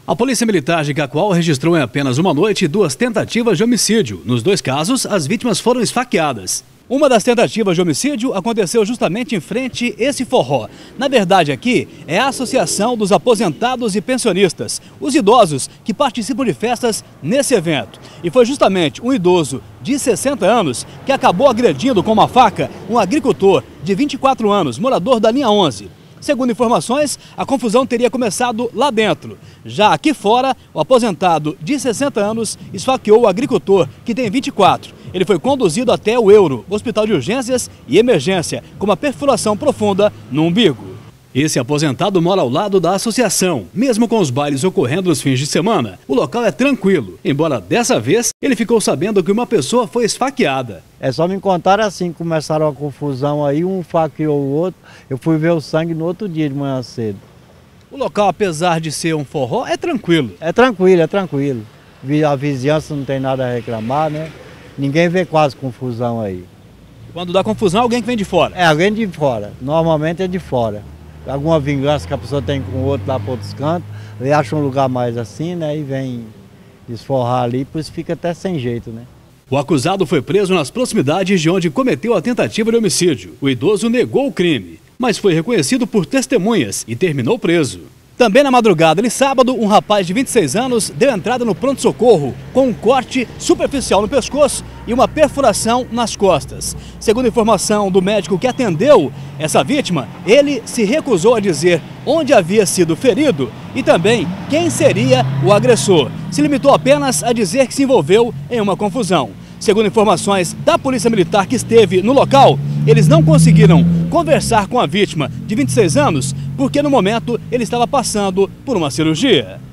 A Polícia Militar de Cacoal registrou em apenas uma noite 2 tentativas de homicídio. Nos 2 casos, as vítimas foram esfaqueadas. Uma das tentativas de homicídio aconteceu justamente em frente a esse forró. Na verdade, aqui é a Associação dos Aposentados e Pensionistas, os idosos que participam de festas nesse evento. E foi justamente um idoso de 60 anos que acabou agredindo com uma faca um agricultor de 24 anos, morador da linha 11. Segundo informações, a confusão teria começado lá dentro. Já aqui fora, o aposentado de 60 anos esfaqueou o agricultor, que tem 24. Ele foi conduzido até o Euro, Hospital de Urgências e Emergência, com uma perfuração profunda no umbigo. Esse aposentado mora ao lado da associação. Mesmo com os bailes ocorrendo nos fins de semana, o local é tranquilo. Embora dessa vez, ele ficou sabendo que uma pessoa foi esfaqueada. É só me contar assim, começaram a confusão aí, um faqueou o outro. Eu fui ver o sangue no outro dia de manhã cedo. O local, apesar de ser um forró, é tranquilo? É tranquilo, é tranquilo. A vizinhança não tem nada a reclamar, né? Ninguém vê quase confusão aí. Quando dá confusão, alguém que vem de fora? É, alguém de fora. Normalmente é de fora. Alguma vingança que a pessoa tem com o outro lá para outros cantos, ele acha um lugar mais assim, né? E vem desforrar ali, por isso fica até sem jeito, né? O acusado foi preso nas proximidades de onde cometeu a tentativa de homicídio. O idoso negou o crime, mas foi reconhecido por testemunhas e terminou preso. Também na madrugada de sábado, um rapaz de 26 anos deu entrada no pronto-socorro com um corte superficial no pescoço e uma perfuração nas costas. Segundo informação do médico que atendeu essa vítima, ele se recusou a dizer onde havia sido ferido e também quem seria o agressor. Se limitou apenas a dizer que se envolveu em uma confusão. Segundo informações da Polícia Militar que esteve no local, eles não conseguiram conversar com a vítima de 26 anos porque no momento ele estava passando por uma cirurgia.